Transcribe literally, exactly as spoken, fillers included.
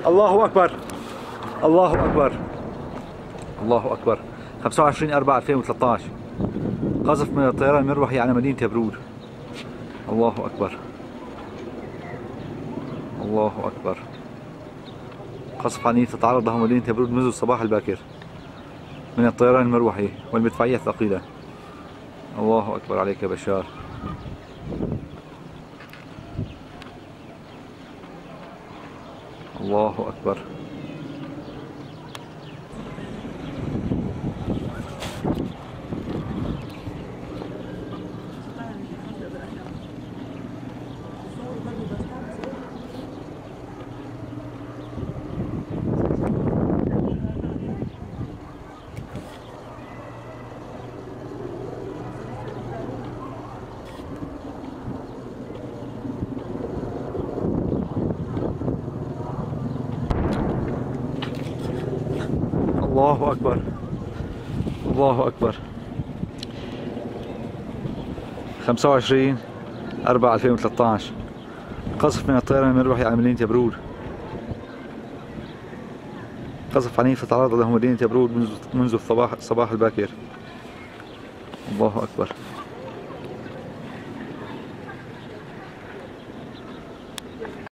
الله أكبر الله أكبر الله أكبر. خمسة وعشرين أربعة ألفين وثلاثة عشر قذف من الطيران المروحي على مدينة يبرود. الله أكبر الله أكبر. قصف عنيف تتعرض له مدينة يبرود منذ الصباح الباكر من الطيران المروحي والمدفعية الثقيلة. الله أكبر عليك يا بشار. الله أكبر. الله أكبر الله أكبر. خمسة وعشرين أربعة ألفين وثلاثة عشر قصف من الطيران المروحي على مدينة يبرود. قصف عنيف تعرض له مدينة يبرود منذ منذ الصباح الصباح الباكر. الله أكبر.